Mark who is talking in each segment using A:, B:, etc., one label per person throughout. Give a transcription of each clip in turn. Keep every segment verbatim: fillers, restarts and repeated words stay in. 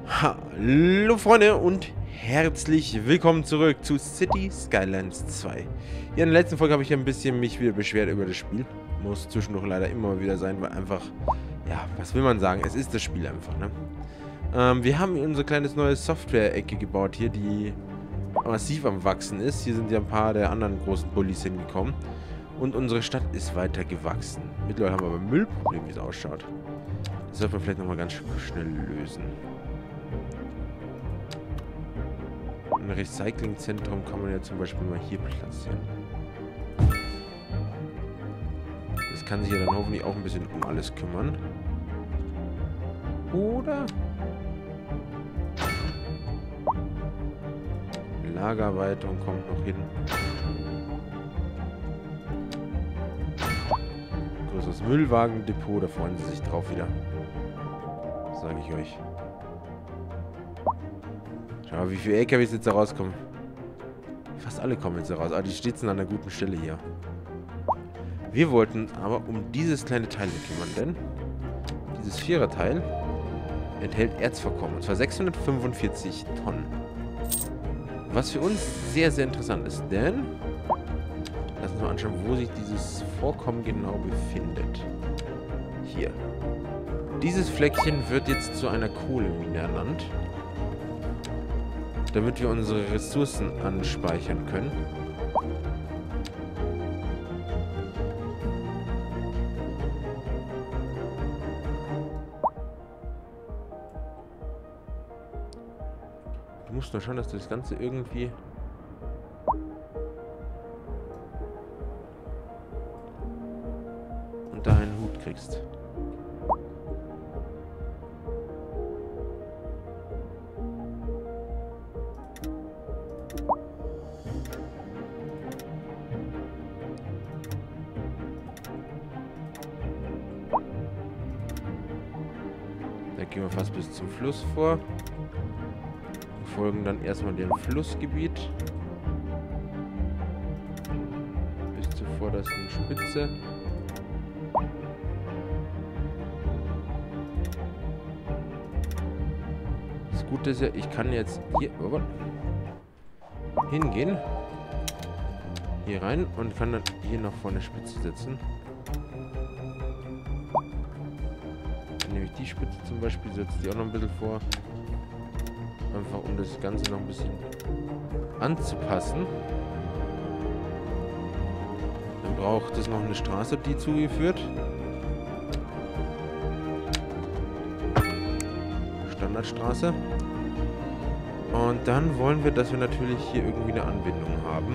A: Hallo Freunde und herzlich willkommen zurück zu City Skylines zwei. Ja, in der letzten Folge habe ich ein bisschen mich wieder beschwert über das Spiel. Muss zwischendurch leider immer wieder sein, weil einfach, ja, was will man sagen, es ist das Spiel einfach, ne? Ähm, wir haben unser kleines neues Software-Ecke gebaut hier, die massiv am Wachsen ist. Hier sind ja ein paar der anderen großen Bullies hingekommen. Und unsere Stadt ist weiter gewachsen. Mittlerweile haben wir aber ein Müllproblem, wie es ausschaut. Das sollte man vielleicht nochmal ganz schnell lösen. Ein Recyclingzentrum kann man ja zum Beispiel mal hier platzieren. Das kann sich ja dann hoffentlich auch ein bisschen um alles kümmern. Oder? Lagerweiterung kommt noch hin. Größeres Müllwagendepot, da freuen sie sich drauf wieder. Sage ich euch. Schau mal, wie viele L K Ws jetzt da rauskommen. Fast alle kommen jetzt da raus. Aber die stehen an einer guten Stelle hier. Wir wollten aber um dieses kleine Teil kümmern, denn dieses Viererteil enthält Erzvorkommen. Und zwar sechshundertfünfundvierzig Tonnen. Was für uns sehr, sehr interessant ist, denn lass uns mal anschauen, wo sich dieses Vorkommen genau befindet. Hier. Dieses Fleckchen wird jetzt zu einer Kohlemine ernannt, damit wir unsere Ressourcen anspeichern können. Du musst nur schauen, dass du das Ganze irgendwie unter einen Hut kriegst. Da gehen wir fast bis zum Fluss vor. Wir folgen dann erstmal dem Flussgebiet bis zur vordersten Spitze. Das Gute ist ja, ich kann jetzt hier oh, hingehen, hier rein und kann dann hier noch vor der Spitze setzen. Dann nehme ich die Spitze zum Beispiel, setze die auch noch ein bisschen vor. Einfach um das Ganze noch ein bisschen anzupassen. Dann braucht es noch eine Straße, die zugeführt. Standardstraße. Und dann wollen wir, dass wir natürlich hier irgendwie eine Anbindung haben.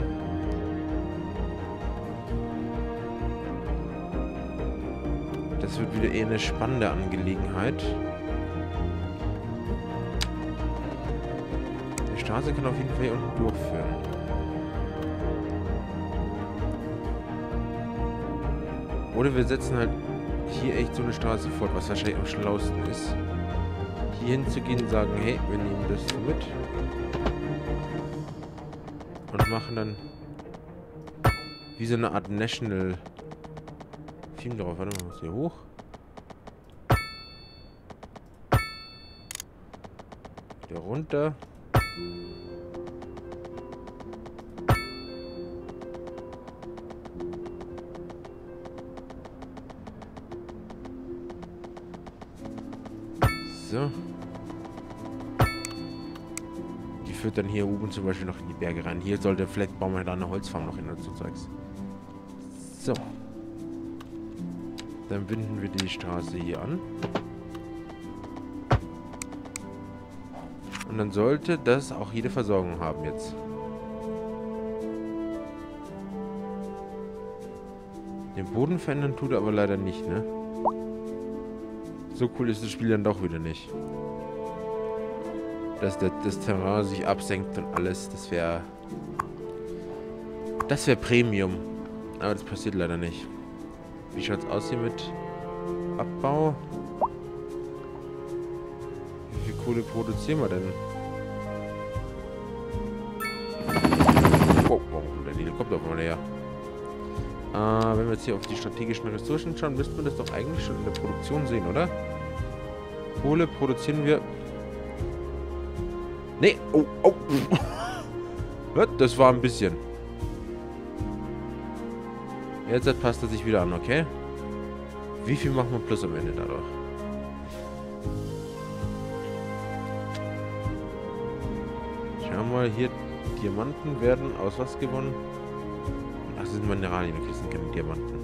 A: Das wird wieder eher eine spannende Angelegenheit. Die Straße kann auf jeden Fall hier unten durchführen. Oder wir setzen halt hier echt so eine Straße fort, was wahrscheinlich am schlausten ist. Hier hinzugehen und sagen, hey, wir nehmen das so mit. Und machen dann wie so eine Art National Theme drauf. Warte mal, was hier hoch? Wieder runter. So. Die führt dann hier oben zum Beispiel noch in die Berge rein. Hier sollte vielleicht bauen wir da eine Holzfarm noch hin und so Zeugs. So. Dann binden wir die Straße hier an. Und dann sollte das auch jede Versorgung haben jetzt. Den Boden verändern tut er aber leider nicht, ne? So cool ist das Spiel dann doch wieder nicht. Dass der, das Terrain sich absenkt und alles, das wäre... Das wäre Premium. Aber das passiert leider nicht. Wie schaut es aus hier mit Abbau? Wie viel Kohle produzieren wir denn? Oh, warum kommt der Helikopter von her? Äh, wenn wir jetzt hier auf die strategischen Ressourcen schauen, müssten wir das doch eigentlich schon in der Produktion sehen, oder? Kohle produzieren wir Nee, oh, oh. Das war ein bisschen. Jetzt passt er sich wieder an, okay? Wie viel machen wir plus am Ende dadurch? Schauen wir mal, hier Diamanten werden aus was gewonnen? Ach, das sind Mineralien, okay, das sind keine Diamanten.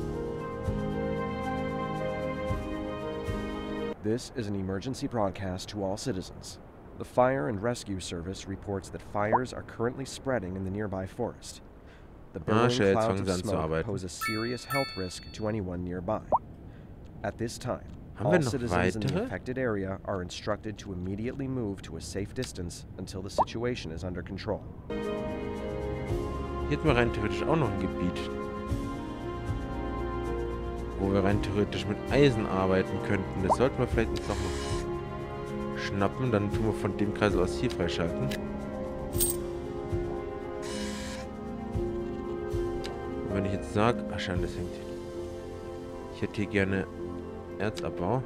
B: This is an emergency broadcast to all citizens. The Fire and Rescue Service reports that fires are currently spreading in the nearby forest. The billowing
A: Ah,
B: clouds of smoke pose a serious health risk to anyone nearby. At this time, all citizens in the affected area are instructed to immediately move to a safe distance until the situation is under control.
A: Hier hätten wir rein theoretisch auch noch ein Gebiet, wo wir rein theoretisch mit Eisen arbeiten könnten. Das sollten wir vielleicht uns noch mal schnappen. Dann tun wir von dem Kreisel aus hier freischalten. Und wenn ich jetzt sage, ach schön, das hängt. Ich hätte hier gerne Erzabbau.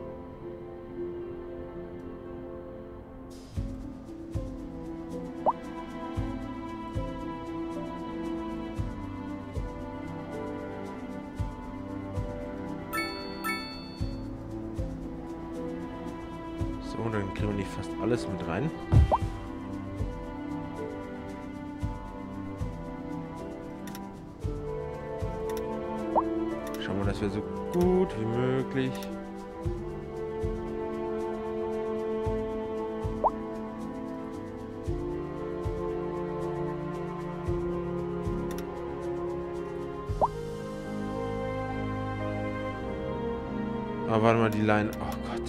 A: So, dann kriegen wir nicht fast alles mit rein. Schauen wir, dass wir so gut wie möglich aber warte mal, die Line. Oh Gott.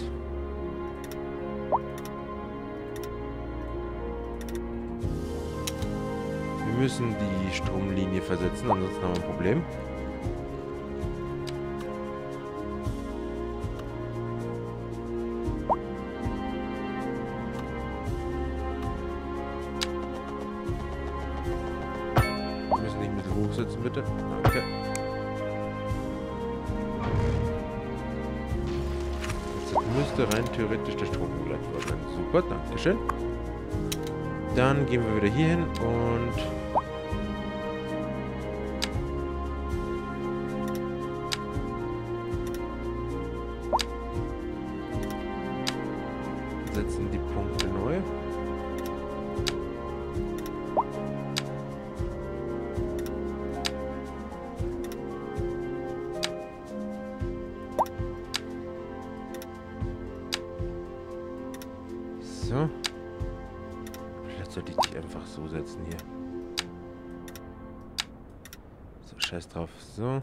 A: Wir müssen die Stromlinie versetzen, ansonsten haben wir ein Problem. Wir müssen nicht ein bisschen hochsetzen, bitte. Okay. Jetzt müsste rein theoretisch der Strom geleitet worden sein. Super, dankeschön. Dann gehen wir wieder hier hin und setzen die Punkte neu. So. Vielleicht sollte ich die einfach so setzen hier. So, scheiß drauf. So.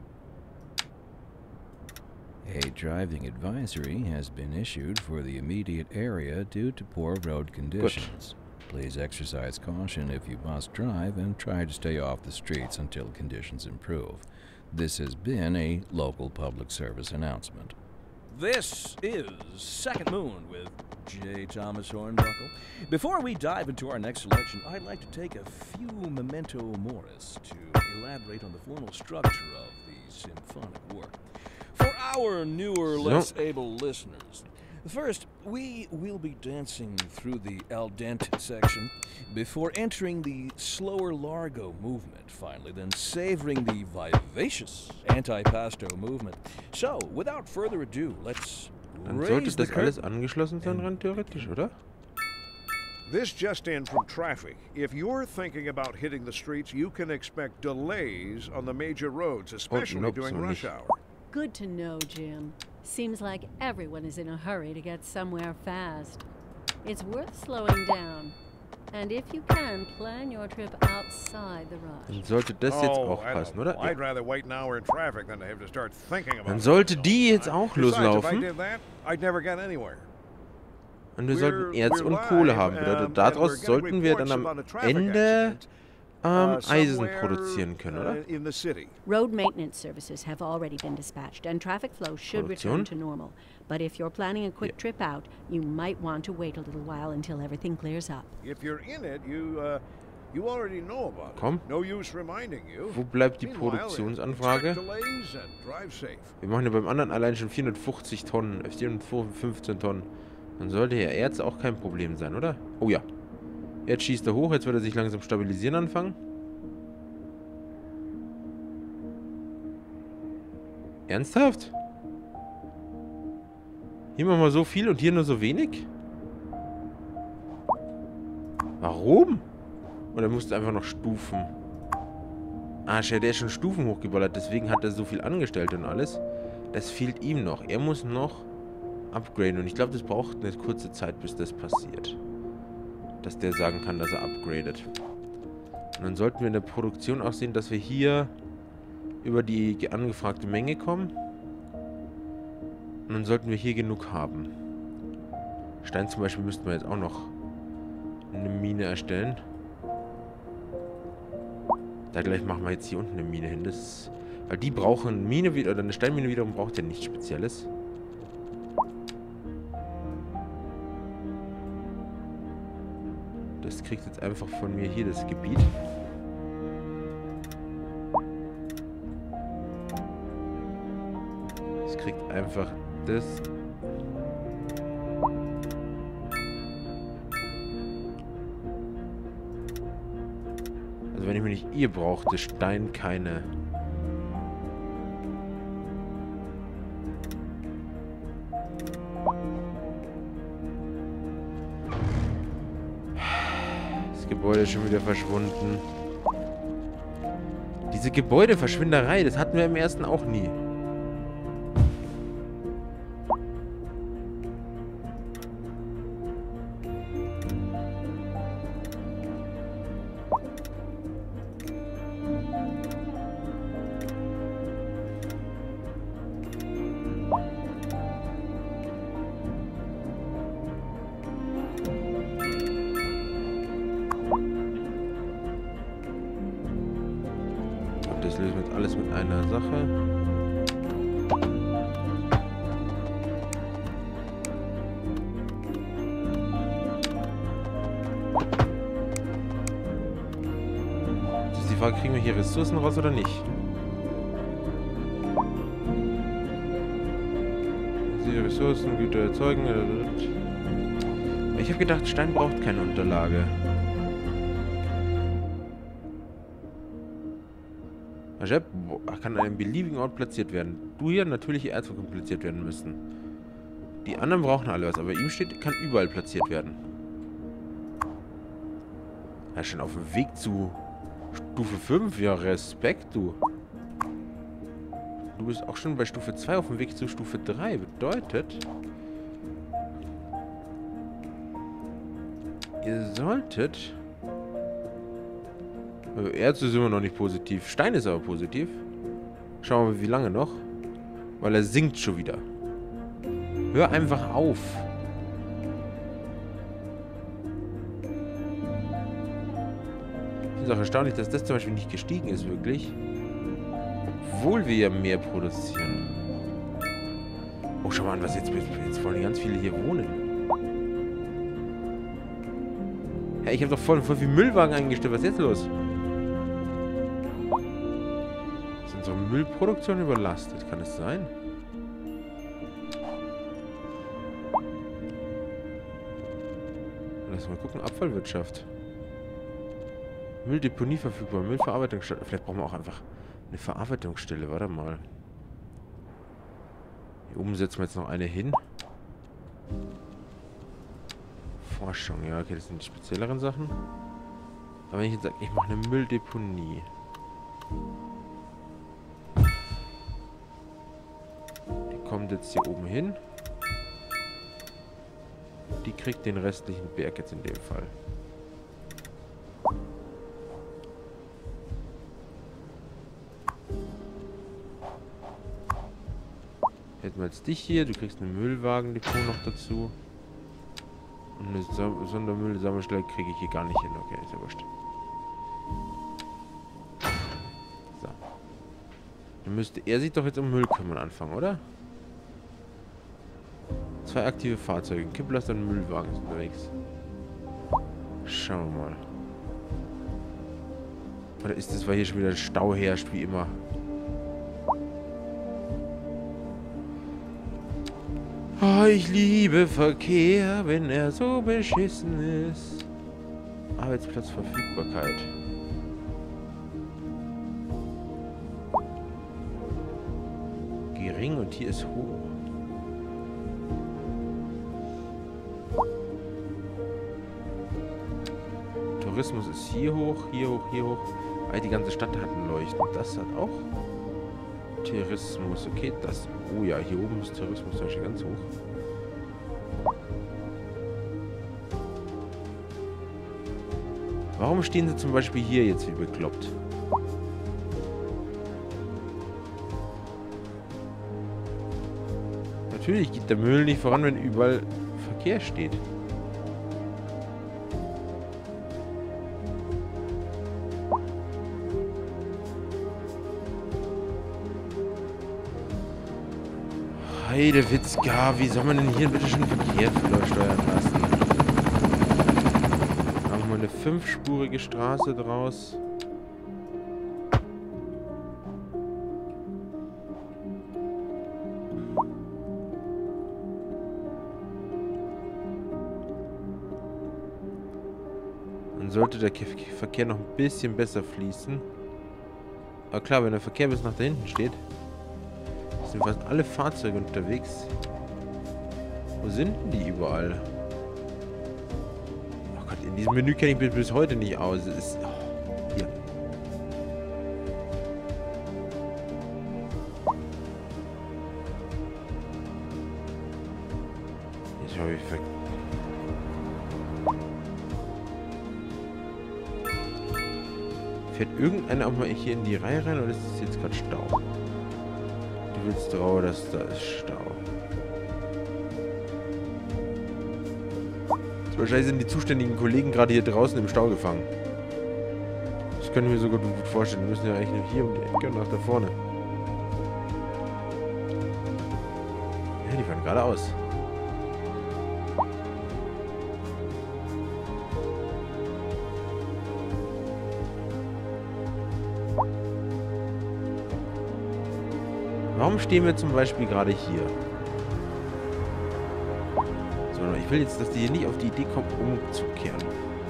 C: A driving advisory has been issued for the immediate area due to poor road conditions. Good. Please exercise caution if you must drive and try to stay off the streets until conditions improve. This has been a local public service announcement.
D: This is Second Moon with J. Thomas Hornbuckle. Before we dive into our next selection, I'd like to take a few memento moris to elaborate on the formal structure of the symphonic work. For our newer, less able listeners, first, we will be dancing through the al dente section before entering the slower largo movement, finally, then savoring the vivacious antipasto movement. So, without further ado, let's
A: Dann sollte das alles angeschlossen sein, rein theoretisch, oder?
E: This just in from traffic. If you're thinking about hitting the streets, you can expect delays on the major roads, especially
A: nope,
E: during
A: so
E: rush
A: nicht.
E: hour.
F: Good to know, Jim. Seems like everyone is in a hurry to get somewhere fast. It's worth slowing down. And if you can, plan your trip outside the rush.
A: Dann sollte das jetzt
E: Oh,
A: auch
E: I
A: passen,
E: don't
A: oder?
E: know. I'd rather wait an hour in traffic than to have to start thinking about
A: Dann
E: it.
A: sollte die jetzt auch
E: Besides, if I
A: loslaufen.
E: did that, I'd never get anywhere.
A: Und wir
E: We're-
A: sollten Erz
E: we're
A: und
E: live,
A: Kohle haben.
E: um,
A: Bedeutet,
E: and
A: daraus
E: we're getting
A: sollten wir dann
E: reports
A: am
E: about a traffic
A: Ende
E: accident,
A: ähm,
E: uh,
A: Eisen
E: somewhere,
A: produzieren können, oder?
E: uh, in the city.
F: Road maintenance services have already been dispatched, and traffic flow should return
A: Produktion?
F: to normal. But if you're planning a quick
A: Ja.
F: trip out, you might want to wait a little while until everything clears up.
E: If you're in it, you uh, you already know about
A: Komm.
E: it. No use reminding you.
A: Wo bleibt die
E: Meanwhile,
A: Produktionsanfrage?
E: expect delays and drive safe.
A: Wir machen ja beim anderen allein schon vierhundertfünfzig Tonnen, äh, vierhundertfünfzehn Tonnen. Dann sollte ja Erz auch kein Problem sein, oder? Oh ja. Jetzt schießt er hoch. Jetzt wird er sich langsam stabilisieren anfangen. Ernsthaft? Hier machen wir so viel und hier nur so wenig? Warum? Oder musste einfach noch Stufen? Ah, der ist schon Stufen hochgeballert. Deswegen hat er so viel Angestellte und alles. Das fehlt ihm noch. Er muss noch upgraden. Und ich glaube, das braucht eine kurze Zeit, bis das passiert. Dass der sagen kann, dass er upgradet. Und dann sollten wir in der Produktion auch sehen, dass wir hier über die angefragte Menge kommen. Und dann sollten wir hier genug haben. Stein zum Beispiel müssten wir jetzt auch noch eine Mine erstellen. Da gleich machen wir jetzt hier unten eine Mine hin. Das, weil die brauchen Mine wieder, oder eine Steinmine wiederum braucht ja nichts Spezielles. Das kriegt jetzt einfach von mir hier das Gebiet. Das kriegt einfach das. Also wenn ich mir nicht ihr brauchte, Stein keine. Das Gebäude ist schon wieder verschwunden. Diese Gebäudeverschwinderei, das hatten wir im ersten auch nie. Das lösen wir jetzt alles mit einer Sache. Jetzt ist die Frage, kriegen wir hier Ressourcen raus oder nicht? Sie Ressourcen, Güter erzeugen. Ich habe gedacht, Stein braucht keine Unterlage. Kann an einem beliebigen Ort platziert werden. Du hier natürliche Erzvorkommen platziert werden müssen. Die anderen brauchen alle was, aber ihm steht, kann überall platziert werden. Er ist schon auf dem Weg zu Stufe fünf. Ja, Respekt, du. Du bist auch schon bei Stufe zwei auf dem Weg zu Stufe drei. Bedeutet, ihr solltet... Erz ist immer noch nicht positiv. Stein ist aber positiv. Schauen wir mal, wie lange noch. Weil er sinkt schon wieder. Hör einfach auf. Ich finde es auch erstaunlich, dass das zum Beispiel nicht gestiegen ist, wirklich. Obwohl wir ja mehr produzieren. Oh, schau mal an, was jetzt... Jetzt wollen ganz viele hier wohnen. Hey, ich habe doch voll, voll viel Müllwagen eingestellt. Was ist jetzt los? Unsere Müllproduktion überlastet. Kann es sein? Lass mal gucken. Abfallwirtschaft. Mülldeponie verfügbar. Müllverarbeitungsstelle. Vielleicht brauchen wir auch einfach eine Verarbeitungsstelle. Warte mal. Hier oben setzen wir jetzt noch eine hin. Forschung. Ja, okay, das sind die spezielleren Sachen. Aber wenn ich jetzt sage, ich mache eine Mülldeponie. Kommt jetzt hier oben hin. Die kriegt den restlichen Berg jetzt in dem Fall. Hätten wir jetzt dich hier. Du kriegst einen Müllwagen-Depot noch dazu. Und eine Sondermüllsammelstelle kriege ich hier gar nicht hin. Okay, ist ja wurscht. So. Dann müsste er sich doch jetzt um Müll kümmern anfangen, oder? Zwei aktive Fahrzeuge. Kipplaster und Müllwagen sind unterwegs. Schauen wir mal. Oder ist das, weil hier schon wieder Stau herrscht, wie immer? Oh, ich liebe Verkehr, wenn er so beschissen ist. Arbeitsplatzverfügbarkeit. Gering und hier ist hoch. Tourismus ist hier hoch, hier hoch, hier hoch. Weil die ganze Stadt hat ein Leuchten. Das hat auch Tourismus. Okay, das... Oh ja, hier oben ist Tourismus zum Beispiel ganz hoch. Warum stehen sie zum Beispiel hier jetzt wie bekloppt? Natürlich geht der Müll nicht voran, wenn überall Verkehr steht. Heidewitzka, wie soll man denn hier bitte schon Verkehr steuern lassen? Machen wir eine fünfspurige Straße draus. Dann sollte der Verkehr noch ein bisschen besser fließen. Aber klar, wenn der Verkehr bis nach da hinten steht, sind fast alle Fahrzeuge unterwegs. Wo sind denn die überall? Oh Gott, in diesem Menü kenne ich mich bis heute nicht aus. Es ist... Oh, hier. Jetzt habe ich ver... Fährt irgendeiner auch mal hier in die Reihe rein oder ist das jetzt gerade Stau? Du willst drauf, dass da ist Stau. Wahrscheinlich sind die zuständigen Kollegen gerade hier draußen im Stau gefangen. Das können wir mir sogar gut vorstellen. Wir müssen ja eigentlich nur hier um die Ecke und nach da vorne. Ja, die fahren geradeaus. Warum stehen wir zum Beispiel gerade hier? So, ich will jetzt, dass die hier nicht auf die Idee kommen, umzukehren.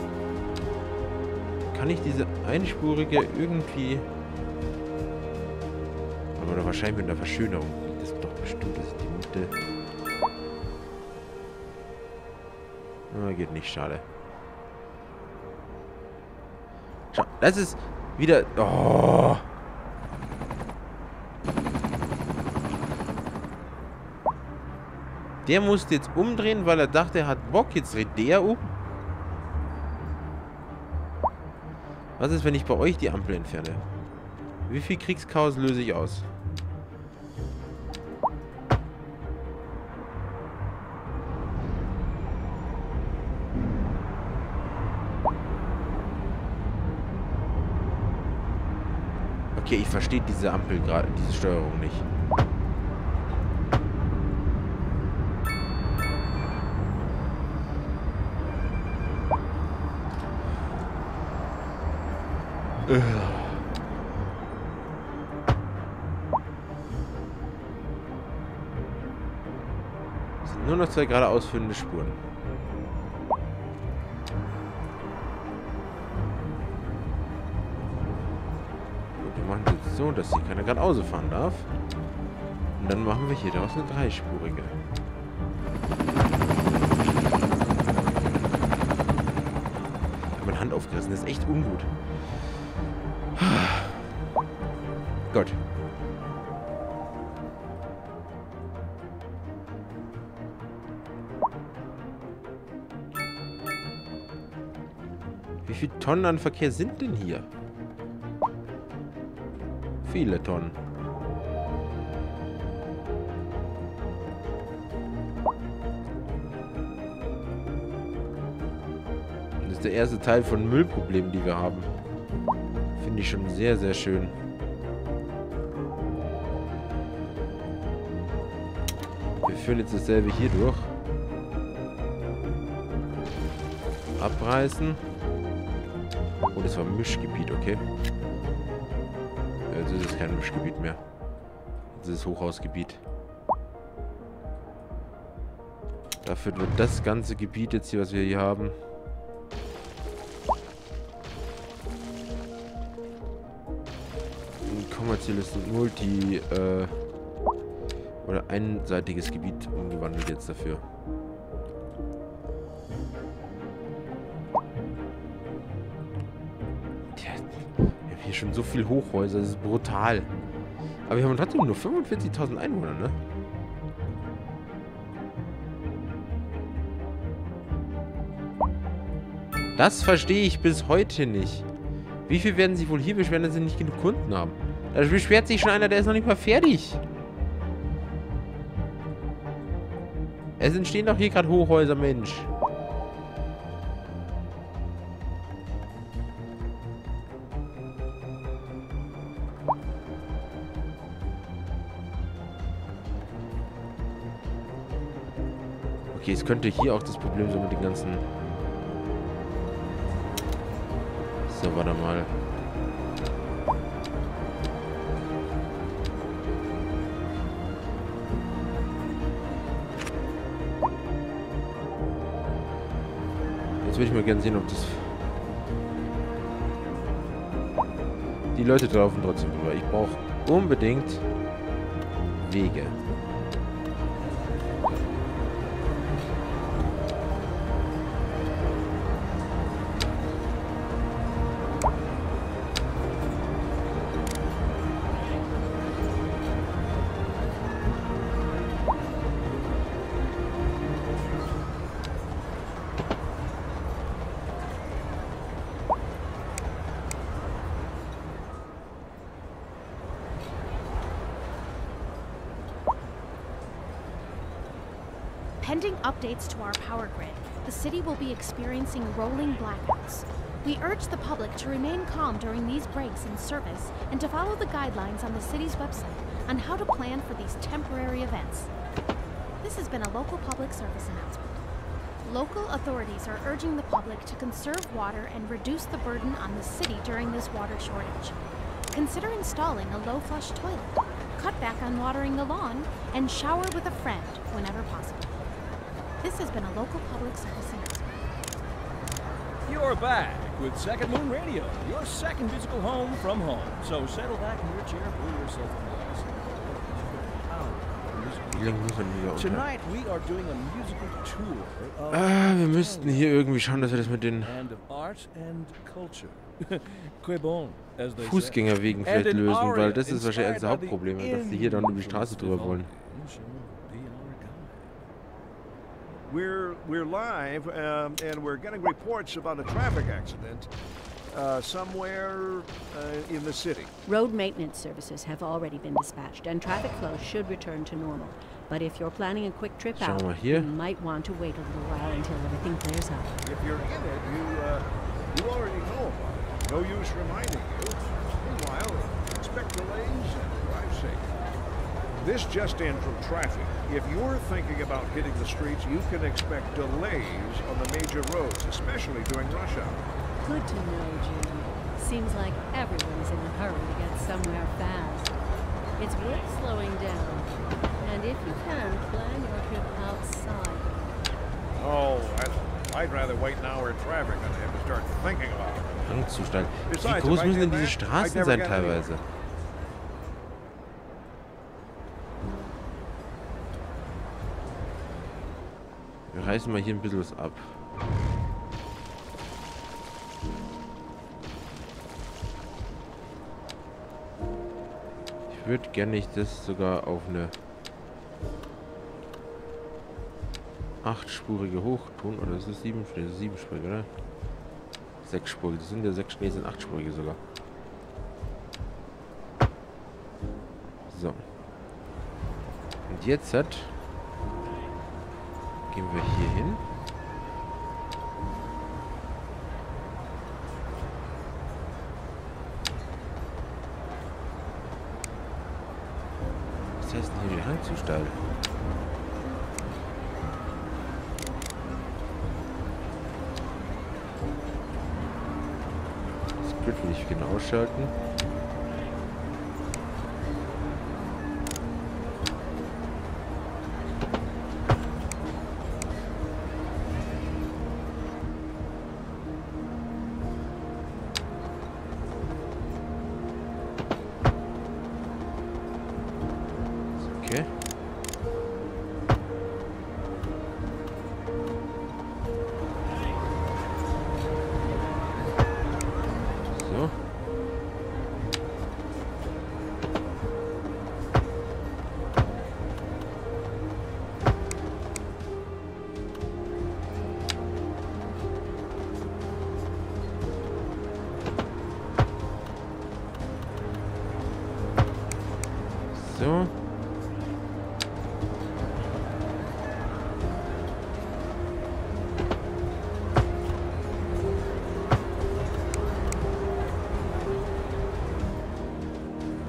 A: Kann ich diese einspurige irgendwie... Aber doch wahrscheinlich mit einer Verschönerung. Das ist doch bestimmt, das ist die Mitte. Ah, geht nicht, schade. Schau, das ist wieder... Oh... Der musste jetzt umdrehen, weil er dachte, er hat Bock. Jetzt dreht der um. Was ist, wenn ich bei euch die Ampel entferne? Wie viel Kriegschaos löse ich aus? Okay, ich verstehe diese Ampel gerade, diese Steuerung nicht. Es sind nur noch zwei geradeaus führende Spuren. Gut, wir machen es jetzt so, dass hier keiner geradeaus fahren darf. Und dann machen wir hier daraus eine dreispurige. Ich habe meine Hand aufgerissen, das ist echt ungut. Gott. Wie viele Tonnen an Verkehr sind denn hier? Viele Tonnen. Das ist der erste Teil von Müllproblemen, die wir haben. Finde ich schon sehr, sehr schön. Wir führen jetzt dasselbe hier durch. Abreißen. Oh, das war Mischgebiet, okay. Jetzt ist es kein Mischgebiet mehr. Das ist Hochhausgebiet. Dafür wird das ganze Gebiet jetzt hier, was wir hier haben. Ein kommerzielles und Multi, äh, oder einseitiges Gebiet umgewandelt jetzt dafür. Tja, wir haben hier schon so viele Hochhäuser, das ist brutal. Aber wir haben trotzdem nur fünfundvierzigtausend Einwohner, ne? Das verstehe ich bis heute nicht. Wie viel werden sich wohl hier beschweren, dass sie nicht genug Kunden haben? Da beschwert sich schon einer, der ist noch nicht mal fertig. Es entstehen doch hier gerade Hochhäuser, Mensch. Okay, es könnte hier auch das Problem sein mit den ganzen... So, warte mal. Jetzt würde ich mal gerne sehen, ob das... Die Leute laufen trotzdem drüber. Ich brauche unbedingt Wege.
G: Pending updates to our power grid, the city will be experiencing rolling blackouts. We urge the public to remain calm during these breaks in service and to follow the guidelines on the city's website on how to plan for these temporary events. This has been a local public service announcement. Local authorities are urging the public to conserve water and reduce the burden on the city during this water shortage. Consider installing a low-flush toilet, cut back on watering the lawn, and shower with a friend whenever possible. This has been a local public service announcement.
D: You're back with Second Moon Radio, your second musical home from home. So settle back in your chair, pull yourself in. Tonight we are doing a musical tour of
A: Ah, wir müssten hier irgendwie schauen, dass wir das mit den Fußgängerwegen vielleicht lösen, weil das ist wahrscheinlich eines der Hauptprobleme, dass die hier dann über die Straße drüber wollen.
E: We're we're live, um, and we're getting reports about a traffic accident uh, somewhere uh, in the city.
F: Road maintenance services have already been dispatched, and traffic flow should return to normal. But if you're planning a quick trip out, you might want to wait a little while until everything clears up.
E: If you're in it, you uh, you already know about it. No use reminding you. Meanwhile, expect delays and drive safe. This just in from traffic. If you're thinking about hitting the streets, you can expect delays on the major roads, especially during rush hour.
F: Good to know, Jim. Seems like everyone is in a hurry to get somewhere fast. It's worth slowing down. And if you can, plan your trip outside.
E: Oh, I'd, I'd rather wait an hour in traffic than have to start thinking about it.
A: Hangzustand. Wie groß müssen denn diese Straßen sein teilweise? Wir reißen mal hier ein bisschen was ab. Ich würde gerne nicht das sogar auf eine achtspurige hoch tun. Oder ist es sieben? Das ist siebenspurig, oder? Sechsspurig. Das sind ja sechs, nee, sind achtspurige sogar. So. Und jetzt hat... Gehen wir hier hin. Was heißt denn hier den Hang zu steil? Das Grid will ich genau ausschalten.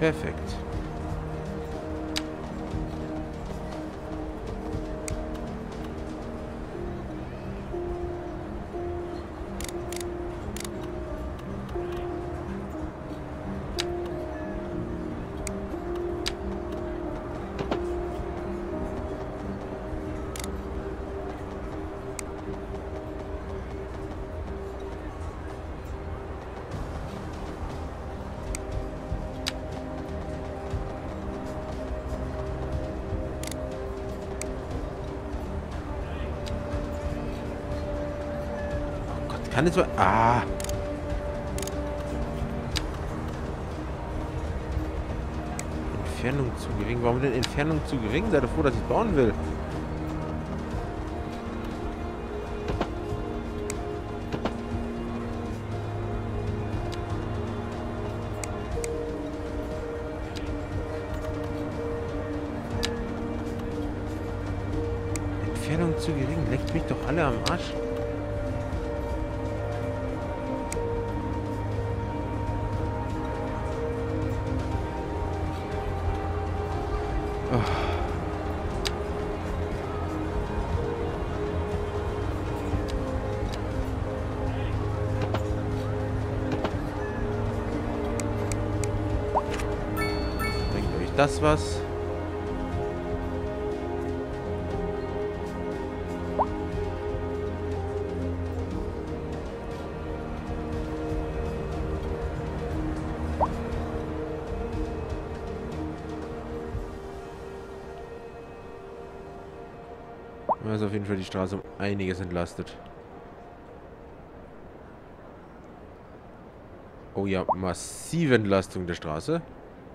A: Perfekt. Kann jetzt mal... Ah! Entfernung zu gering. Warum denn Entfernung zu gering? Seid ihr froh, dass ich bauen will. Entfernung zu gering. Leckt mich doch alle am Arsch. Bringt euch das was? Da ist auf jeden Fall die Straße um einiges entlastet. Oh ja, massive Entlastung der Straße.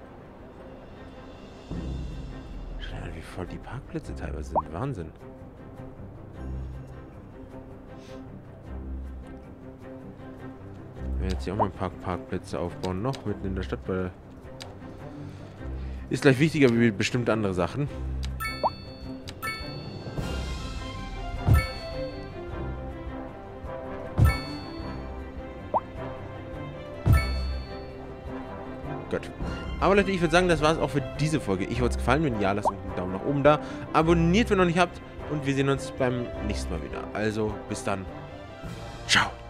A: Schau mal, wie voll die Parkplätze teilweise sind. Wahnsinn. Wir werden jetzt hier auch mal ein paar Parkplätze aufbauen. Noch mitten in der Stadt, weil... Ist gleich wichtiger wie bestimmte andere Sachen. Gut. Aber Leute, ich würde sagen, das war es auch für diese Folge. Ich hoffe, es gefallen. Wenn ja, lasst einen Daumen nach oben da. Abonniert, wenn ihr noch nicht habt. Und wir sehen uns beim nächsten Mal wieder. Also, bis dann. Ciao.